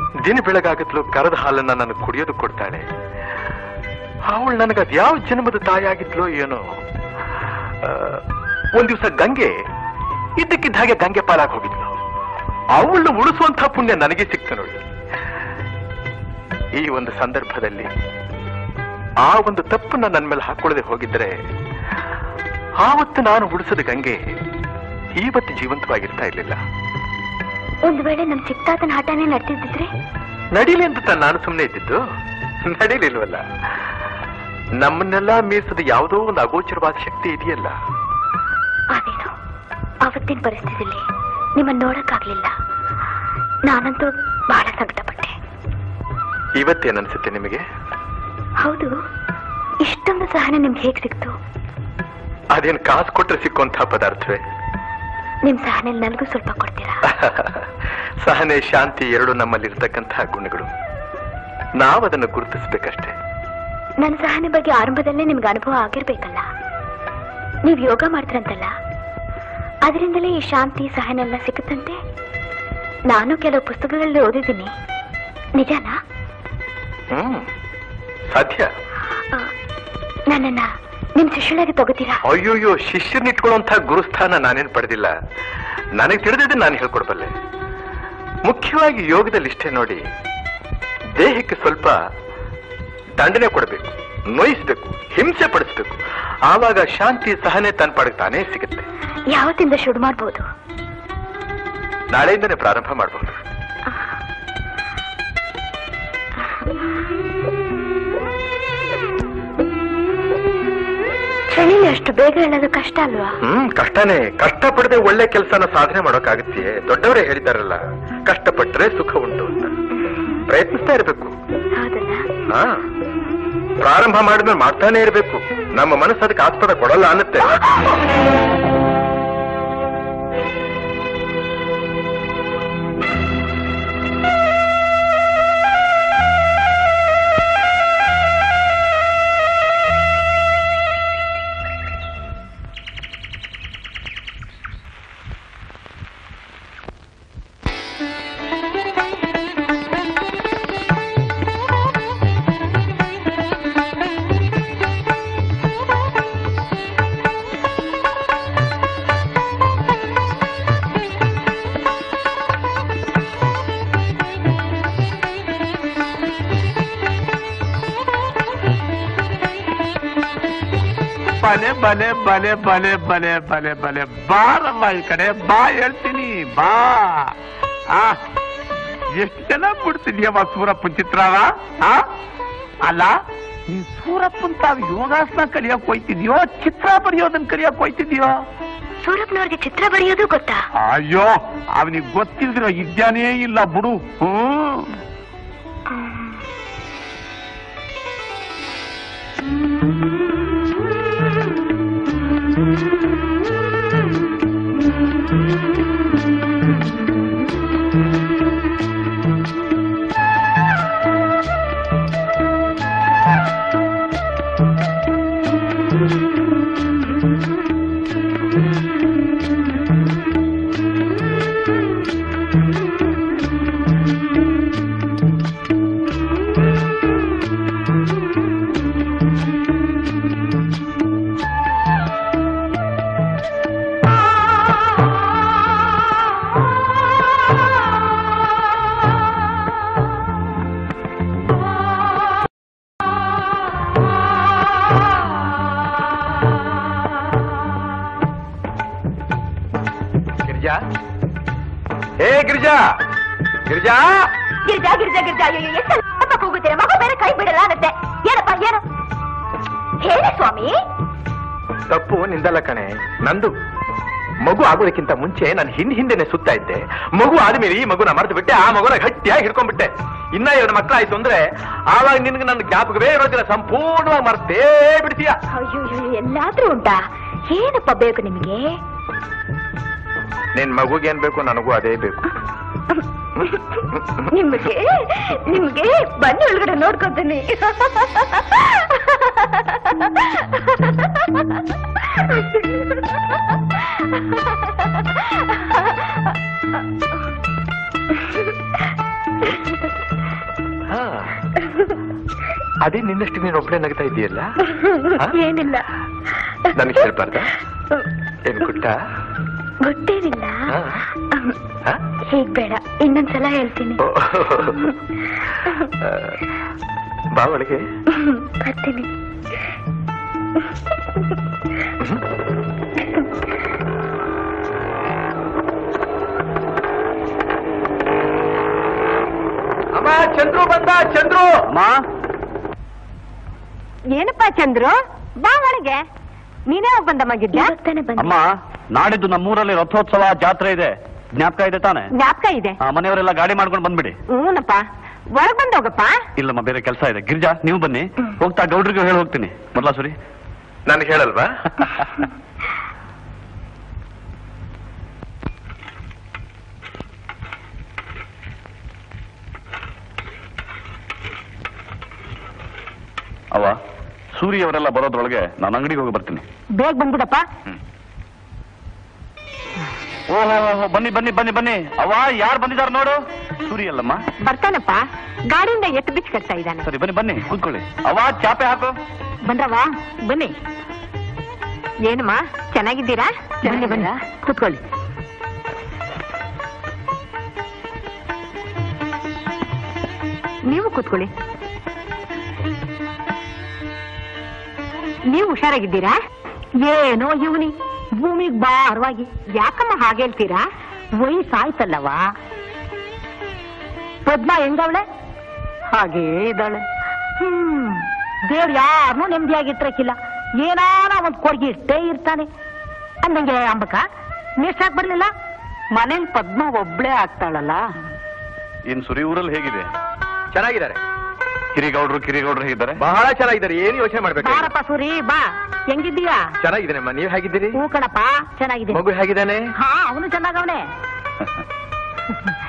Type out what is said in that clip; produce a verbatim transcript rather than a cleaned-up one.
ದಿನ ಬೆಳಗಾಗತ್ಲು ಕರದ ಹಾಲನ್ನ ನನಗೆ ಕುಡಿಯೋದು ಕೊಡ್ತಾಳೆ. ಅವಳು ನನಗದ್ ಯಾವ ಜನ್ಮದ ತಾಯಿಯಾಗಿದ್ಲೋ ಏನೋ. ಒಂದ್ ದಿವಸ ಗಂಗೆ ಇದ್ದಕ್ಕಿದ್ದ ಹಾಗೆ ಗಂಗೆ ಪಾಲಾಗಿ ಹೋಗಿದ್ಲು. ಅವಳನ್ನು ಉಳಿಸುವಂತಹ ಪುಣ್ಯ ನನಗೆ ಸಿಕ್ತು ನೋಡಿ. ಈ ಒಂದು ಸಂದರ್ಭದಲ್ಲಿ ಆ ಒಂದು ತಪ್ಪನ್ನ ನನ್ನ ಮೇಲೆ ಹಾಕೊಳ್ಳದೆ ಹೋಗಿದ್ರೆ ಆವತ್ತು ನಾನು ಉಳಿಸದ ಗಂಗೆ ಇವತ್ತು ಜೀವಂತವಾಗಿರ್ತಾ ಇರ್ಲಿಲ್ಲ. ಒಂದು ವೇಳೆ ನಮ್ ಚಿಕ್ತಾತನ ಹಠಾನೇ ನಡೆದಿದ್ರೆ ನಡೀಲಿ ಅಂತ ನಾನು ಸುಮ್ಮನೆ ಇದ್ದಿದ್ದು, ನಡೀಲಿಲ್ವಲ್ಲ. ನಮ್ಮನ್ನೆಲ್ಲ ಮೀರಿಸದ ಯಾವುದೋ ಒಂದು ಅಗೋಚರವಾದ ಶಕ್ತಿ ಇದೆಯಲ್ಲ. ಅದೇನು ಆವತ್ತಿನ ಪರಿಸ್ಥಿತಿಯಲ್ಲಿ ನಿಮ್ಮನ್ನ ನೋಡಕ್ಕಾಗ್ಲಿಲ್ಲ. ನಾನಂತೂ ಬಹಳ ಸಂಕಟಪಟ್ಟೆ. ಇವತ್ತೇನನ್ಸುತ್ತೆ ನಿಮಗೆ? ಹೌದು, ಇಷ್ಟೊಂದು ಸಹನೆ ನಿಮ್ಗೆ ಹೇಗ್ ಸಿಕ್ತು? ಅದೇನು ಕಾಸು ಕೊಟ್ರೆ ಸಿಕ್ಕುವಂತಹ ಪದಾರ್ಥವೇ? ನಿಮ್ ಸಹನೆ ನನಗೂ ಸ್ವಲ್ಪ ಕೊಡ್ತೀರಾ? ಸಹನೆ ಶಾಂತಿ ಎರಡು ನಮ್ಮಲ್ಲಿರ್ತಕ್ಕಂತಹ ಗುಣಗಳು. ನಾವದನ್ನು ಗುರುತಿಸ್ಬೇಕಷ್ಟೇ. ನನ್ನ ಸಹನೆ ಬಗ್ಗೆ ಆರಂಭದಲ್ಲೇ ನಿಮ್ಗೆ ಅನುಭವ ಆಗಿರ್ಬೇಕಲ್ಲ. ನೀವ್ ಯೋಗ ಮಾಡ್ತೀರಂತಲ್ಲ, ಅದರಿಂದಲೇ ಈ ಶಾಂತಿ ಸಹನೆ ಎಲ್ಲ ಸಿಗುತ್ತಂತೆ. ನಾನು ಕೆಲವು ಪುಸ್ತಕಗಳಲ್ಲಿ ಓದಿದ್ದೀನಿ, ನಿಜನಾ? ಹ್ಮ್, ಸಾಧ್ಯ. ನನ್ನನ್ನ ನಿಮ್ ಶಿಷ್ಯಳಾಗಿ ತಗೋತೀರಾ? ಅಯ್ಯೋಯ್ಯೋ, ಶಿಷ್ಯನಿಟ್ಕೊಳ್ಳುವಂತಹ ಗುರುಸ್ಥಾನ ನಾನೇನು ಪಡೆದಿಲ್ಲ. ನನಗೆ ತಿಳಿದಿದ್ದೆ ನಾನು ಹೇಳ್ಕೊಡ್ಬಲ್ಲೆ. ಮುಖ್ಯವಾಗಿ ಯೋಗದಲ್ಲಿ ಇಷ್ಟೇ ನೋಡಿ, ದೇಹಕ್ಕೆ ಸ್ವಲ್ಪ ದಂಡನೆ ಕೊಡಬೇಕು, ನೋಯಿಸ್ಬೇಕು, ಹಿಂಸೆ ಪಡಿಸ್ಬೇಕು. ಆವಾಗ ಶಾಂತಿ ಸಹನೆ ತನ್ನ ಪಾಡಿಗೆ ತಾನೇ ಸಿಗುತ್ತೆ. ಯಾವತ್ತಿಂದ ಶುರು ಮಾಡ್ಬೋದು? ನಾಳೆಯಿಂದನೇ ಪ್ರಾರಂಭ ಮಾಡಬಹುದು. ಕ್ಷಣಿಲಿ ಅಷ್ಟು ಬೇಗ ಹೇಳೋದು ಕಷ್ಟ ಅಲ್ವಾ? ಹ್ಮ್, ಕಷ್ಟನೇ. ಕಷ್ಟಪಡದೆ ಒಳ್ಳೆ ಕೆಲಸನ ಸಾಧನೆ ಮಾಡೋಕ್ಕಾಗತ್ತೆ. ದೊಡ್ಡವರೇ ಹೇಳಿದಾರಲ್ಲ, ಕಷ್ಟಪಟ್ಟರೆ ಸುಖ ಉಂಟು ಅಂತ. ಪ್ರಯತ್ನಿಸ್ತಾ ಇರ್ಬೇಕು. ಹಾ, ಪ್ರಾರಂಭ ಮಾಡಿದ್ಮೇಲೆ ಮಾಡ್ತಾನೆ ಇರ್ಬೇಕು. ನಮ್ಮ ಮನಸ್ಸು ಅದಕ್ಕೆ ಆಸ್ಪದ ಕೊಡಲ್ಲ ಅನ್ನತ್ತೆ. ಬಲೆ ಬಲೆ ಬಲೆ ಬಲೆ ಬಲೆ ಬಲೆ ಬಲೆ ಬಾರಮ್ಮ ಈ ಕಡೆ ಬಾ, ಹೇಳ್ತೀನಿ ಬಾ. ಆ ಎಷ್ಟು ಜನ ಬಿಡ್ತಿದ್ಯಮ್ಮ ಸೂರಪ್ಪನ್ ಚಿತ್ರವ? ಆ ಅಲ್ಲ, ನೀನ್ ಸೂರಪ್ಪನ್ ತಾವ್ ಯೋಗಾಸನ ಕಲಿಯಕ್ ಹೋಯ್ತಿದ್ಯೋ, ಚಿತ್ರ ಬರೆಯೋದನ್ನ ಕಲಿಯಕ್ ಹೋಯ್ತಿದ್ಯೋ? ಸೂರಪ್ಪನವ್ರಿಗೆ ಚಿತ್ರ ಬರೆಯೋದು ಗೊತ್ತಾ? ಅಯ್ಯೋ, ಅವನಿಗೆ ಗೊತ್ತಿಲ್ದಿರೋ ಇದ್ಯಾನೇ ಇಲ್ಲ ಬಿಡು. ಹ್ಮ್ ಗಿರಿಜಾ ಗಿರಿಜಾ ಗಿರ್ಜಾ ಗಿರ್ಜಾ ಗಿರ್ಜಾ ಅಯ್ಯೋ, ಎಷ್ಟು ಕೂಗುತ್ತೀರ? ಮಗು ಬೇರೆ ಕೈ ಬಿಡಲ್ಲ ಅನ್ನತ್ತೆ. ಏನಪ್ಪ ಏನು ಹೇಳಿ ಸ್ವಾಮಿ? ತಪ್ಪು ನಿಂದಲ್ಲ ಕಣೆ, ನಂದು. ಮಗು ಆಗೋದಕ್ಕಿಂತ ಮುಂಚೆ ನಾನು ಹಿಂದ್ ಹಿಂದೆನೆ ಸುತ್ತಾ ಇದ್ದೆ. ಮಗು ಆದ್ಮೇಲೆ ಈ ಮಗುನ ಮರೆತು ಬಿಟ್ಟೆ, ಆ ಮಗುನ ಗಟ್ಟಿಯಾಗಿ ಹಿಡ್ಕೊಂಡ್ಬಿಟ್ಟೆ. ಇನ್ನ ಎರಡು ಮಕ್ಕಳಾಯ್ತು ಅಂದ್ರೆ ಆವಾಗ ನಿನ್ಗೆ ನನ್ನ ಜ್ಞಾಪಕವೇ ಇರೋದಿಲ್ಲ, ಸಂಪೂರ್ಣವಾಗಿ ಮರ್ತೇ ಬಿಡ್ತೀಯ. ಅಯ್ಯೋ, ಎಲ್ಲಾದ್ರೂ ಉಂಟಾ? ಏನಪ್ಪ ಬೇಕು ನಿಮಗೆ? ನಿನ್ ಮಗುಗೇನ್ ಬೇಕು, ನನಗೂ ಅದೇ ಬೇಕು. ನಿಮ್ಗೆ ನಿಮ್ಗೆ ಬನ್ನಿ ಒಳಗಡೆ ನೋಡ್ಕೊತೀನಿ. ಯಾಕೆ ಹಾ ಅದೇ ನಿನ್ನಷ್ಟು ನೀನು ಒಬ್ಬಳೆ ನಗ್ತಾ ಇದೆಯಲ್ಲ ಏನಿಲ್ಲ ನನಗೆ ಹೇಳ್ಬಾರ್ದ ಏನ್ ಗುಟ್ಟ ಗೊತ್ತೇನಿಲ್ಲ ಹಾ? ಹಾ? ಹೀಗ್ ಬೇಡ ಇನ್ನೊಂದ್ಸಲ ಹೇಳ್ತೀನಿ ಓ, ಆ, ಬಾ ಒಳಗೆ ಬರ್ತೀನಿ ಅಮ್ಮ ಚಂದ್ರು ಬಂದ ಚಂದ್ರು ಅಮ್ಮ ಏನಪ್ಪ ಚಂದ್ರು ಬಾ ಒಳಗೆ ನೀನೇ ಹೋಗ್ ಬಂದ ಮಗಿದ್ಯಾ ಇವಾಗ್ ತಾನೇ ಬಂದೆ. ಅಮ್ಮ ನಾಡಿದ್ದು ನಮ್ಮೂರಲ್ಲಿ ರಥೋತ್ಸವ ಜಾತ್ರೆ ಇದೆ ಜ್ಞಾಪಕ ಇದೆ ತಾನೆ ಜ್ಞಾಪಕ ಇದೆ ಆ, ಮನೆಯವರೆಲ್ಲ ಗಾಡಿ ಮಾಡ್ಕೊಂಡು ಬಂದ್ಬಿಡಿ ಹ್ಞೂನಪ್ಪ ಒಳಗ್ ಬಂದ್ ಹೋಗಪ್ಪ ಇಲ್ಲಮ್ಮ ಬೇರೆ ಕೆಲಸ ಇದೆ ಗಿರಿಜಾ ನೀವು ಬನ್ನಿ ಹೋಗ್ತಾ ಗೌಡ್ರಿಗೂ ಹೇಳಿ ಹೋಗ್ತೀನಿ ಮೊದಲ ಸುರಿ ನನಗೆ ಹೇಳಲ್ವಾ ಅವ ಸೂರಿ ಅವರೆಲ್ಲ ಬರೋದ್ರೊಳಗೆ ನಾನು ಅಂಗಡಿಗೆ ಹೋಗಿ ಬರ್ತೀನಿ ಬೇಗ ಬಂದ್ಬಿಡಪ್ಪ ಓಹೋ ಬನ್ನಿ ಬನ್ನಿ ಬನ್ನಿ ಬನ್ನಿ ಅವ ಯಾರು ಬಂದಿದ್ದಾರೆ ನೋಡು ಸೂರಿ ಅಲ್ಲಮ್ಮ ಬರ್ತಾನಪ್ಪ ಗಾಡಿಯಿಂದ ಎತ್ತು ಬಿಚ್ಚ ಕಟ್ತಾ ಇದ್ದಾನೆ ಸರಿ ಬನ್ನಿ ಬನ್ನಿ ಕೂತ್ಕೊಳ್ಳಿ ಅವ ಚಾಪೆ ಹಾಕು ಬಂದ್ರವಾ ಬನ್ನಿ ಏನಮ್ಮ ಚೆನ್ನಾಗಿದ್ದೀರಾ ಬನ್ನಿ ಬನ್ನಿ ಕೂತ್ಕೊಳ್ಳಿ ನೀವು ಕೂತ್ಕೊಳ್ಳಿ ನೀವು ಹುಷಾರಾಗಿದ್ದೀರಾ ಏನೋ ಇವನಿ ಭೂಮಿಗ್ ಭಾರವಾಗಿ ಯಾಕಮ್ಮ ಹಾಗೆ ಹೇಳ್ತೀರಾ ವಯಸ್ಸಾಯ್ತಲ್ಲವಾ ಪದ್ಮ ಹೆಂಗವಳೆ ಹಾಗೇ ಇದ್ದಾಳೆ ಹ್ಮ್ ದೇವ್ರು ಯಾರನ್ನೂ ನೆಮ್ಮದಿಯಾಗಿಟ್ಟಿರಕ್ಕಿಲ್ಲ ಏನಾನ ಒಂದ್ ಕೊಡ್ಗಿ ಇಟ್ಟೇ ಇರ್ತಾನೆ ಅಂದಂಗೆ ಅಂಬಕ ಮೇಷ್ಟಾಕ್ ಬರ್ಲಿಲ್ಲ ಮನೇಲಿ ಪದ್ಮ ಒಬ್ಳೇ ಆಗ್ತಾಳಲ್ಲ ಇನ್ ಸುರಿ ಊರಲ್ಲಿ ಹೇಗಿದೆ ಚೆನ್ನಾಗಿದ್ದಾರೆ ಕಿರಿಗೌಡ್ರು ಕಿರಿಗೌಡ್ರು ಹೇಗಿದ್ದಾರೆ ಬಹಳ ಚೆನ್ನಾಗಿದ್ದಾರೆ ಏನು ಯೋಚನೆ ಮಾಡ್ಬೇಕು ಬಾರಪ್ಪ ಸೂರಿ ಬಾ ಹೆಂಗಿದ್ದೀಯಾ ಚೆನ್ನಾಗಿದ್ದೇನಮ್ಮ ನೀವು ಹೇಗಿದ್ದೀರಿ ಹೂ ಕಣಪ್ಪ ಚೆನ್ನಾಗಿದೆ ಮಗು ಹೇಗಿದ್ದಾನೆ ಹಾ ಅವನು ಚೆನ್ನಾಗವನೆ